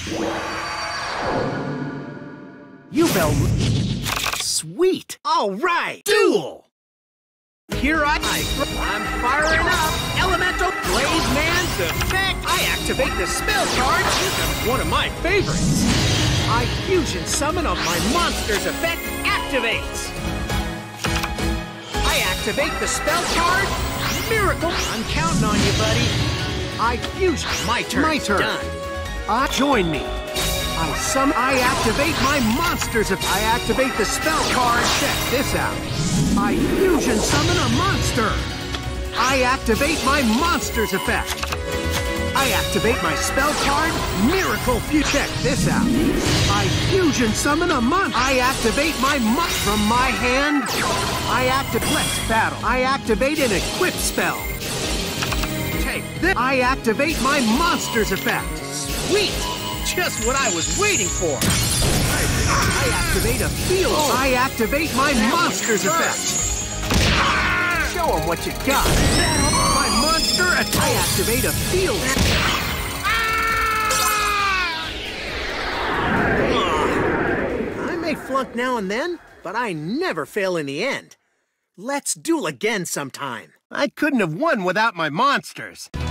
You fell. Sweet. All right. Duel. Here I'm firing up. Elemental Blade Man's effect. I activate the spell card. This is one of my favorites. I fusion summon of my monster's effect activates. I activate the spell card. Miracle. I'm counting on you, buddy. I fusion. My turn. My turn. Done. Join me. I activate my monsters. If I activate the spell card, check this out. I fusion summon a monster. I activate my monster's effect. I activate my spell card, Miracle Fusion. Check this out. I fusion summon a monster. I activate my from my hand. I activate Let's Battle. I activate an equip spell. Take this. I activate my monster's effect. Sweet. Just what I was waiting for. I activate a field. I activate my monster's effect. Show them what you got. My monster attack. I activate a field. I may flunk now and then, but I never fail in the end. Let's duel again sometime. I couldn't have won without my monsters.